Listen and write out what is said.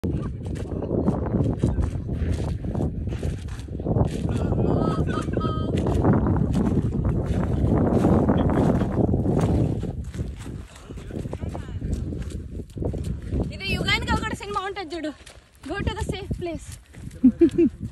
ఇది యుగానికి ఒకటి సినిమా ఉంటుంది చూడు, go to the safe place.